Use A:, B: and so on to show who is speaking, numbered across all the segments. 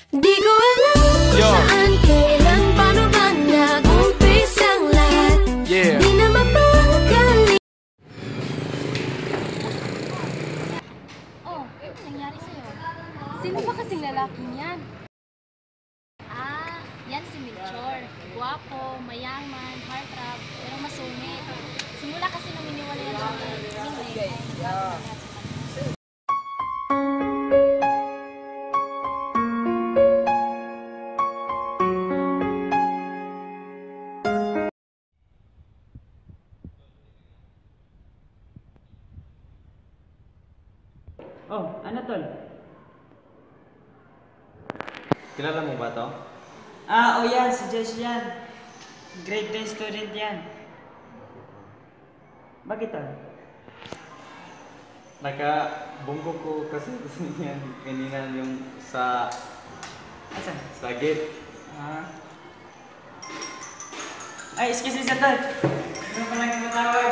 A: Di ko alam saan, kailan, paano ba nag-umpisang lahat. Di na mapakali.
B: Oh, ano nangyari sa'yo? Sino ba kasing lalaking yan? Yan si Melchor. Guwapo, mayaman, heartthrob, pero masungit. Simula kasi nang iniwala yan siya ng Mingway.
C: Oh, ano tol?
D: Kilala mo ba to?
C: Oh yan, si Josh yan. Grade 10 student yan. Bakit tol?
D: Nakabunggo ko kasi yan kanina yung sa
C: Asan?
D: gate.
C: Ay, excuse me sa tol. Ano pa lang tinatawag?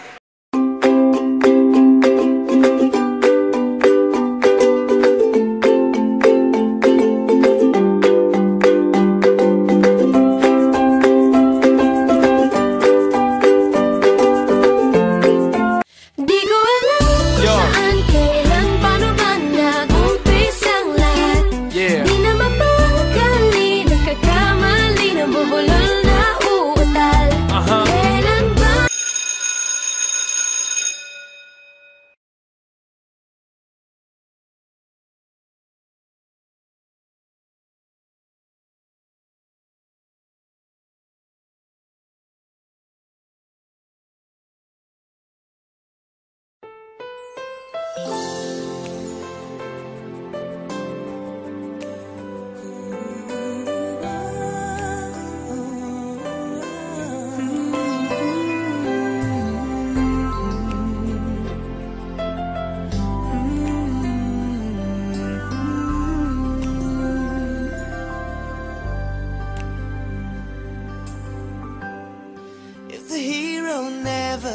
E: The hero never.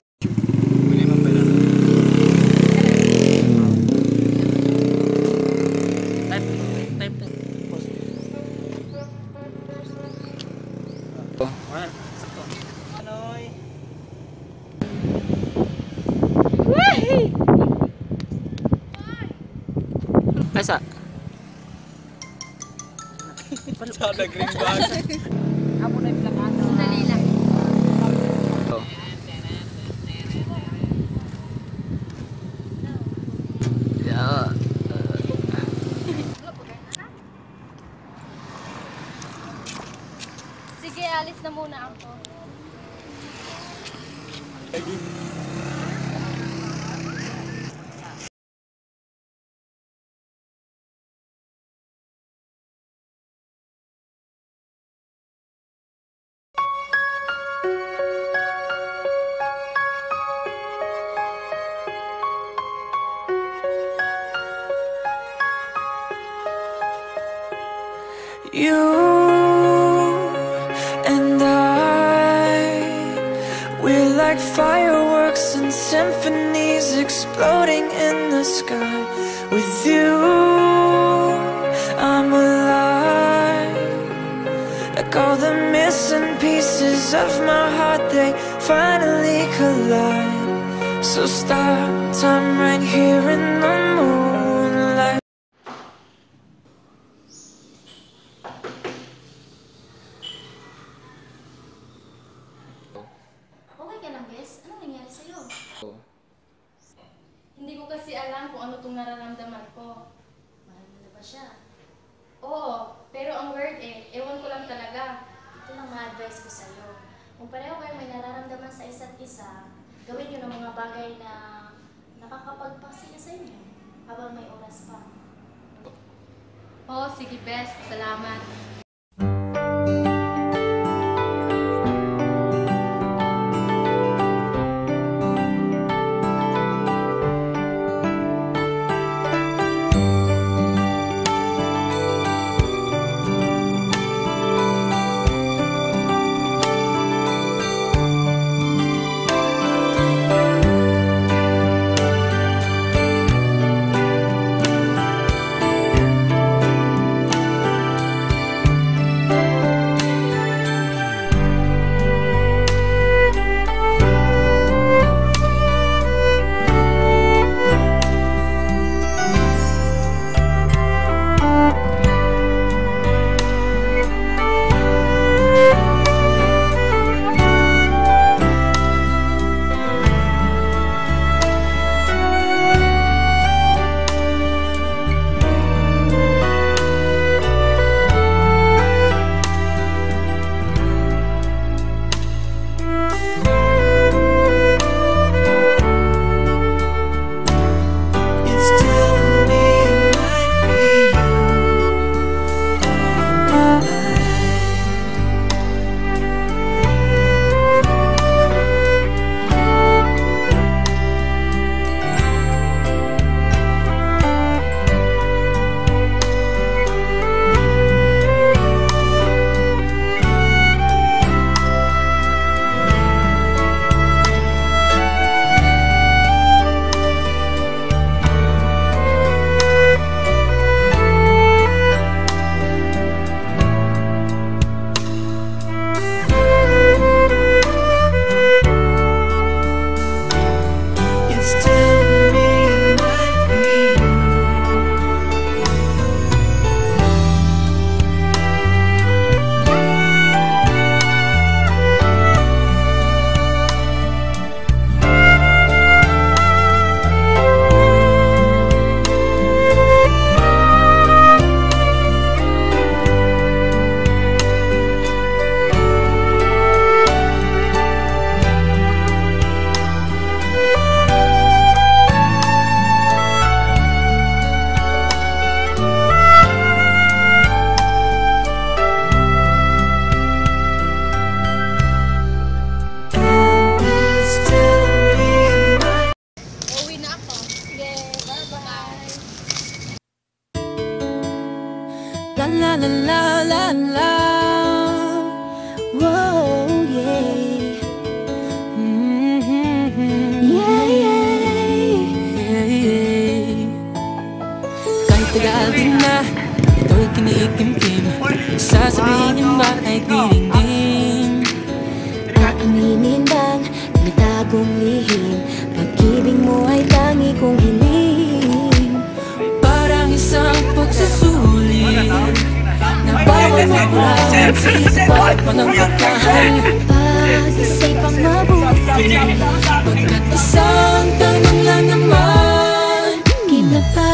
C: Asa?
D: Sada green bag.
B: Amo na yung plakado. Dali lang. Sige, alis na muna ako.
E: You and I, we're like fireworks and symphonies exploding in the sky. With you, I'm alive. Like all the missing pieces of my heart, they finally collide. So stop time right here in the moonlight.
B: Okay ka lang, Bes? Anong nangyari sa'yo? Hindi ko kasi alam kung ano itong nararamdaman ko. Mahal mo na ba siya? Oo, pero ang word ewan ko lang talaga. Ito lang ma-advise ko sa'yo. Kung pareho kayo may nararamdaman sa isa't isa, gawin niyo ng mga bagay na nakakapagpasaya sa inyo habang may oras pa. Oo, sige, Bes. Salamat.
A: La la la la la la. Whoa, yeah. Yeah, yeah.
E: Kahit tagal din na ito'y kinikim-kim, sasabihin niyo ba ay dilingding?
A: Aaminin bang tinatagong lihim, pag-ibig mo ay tangi kong hiling.
E: Parang isang pagsusulit na bawal mabuhay sa isip at panangkatahan.
A: Pag-isipang mabuti,
E: Pagkat isang tanong lang naman,
A: keep the fire.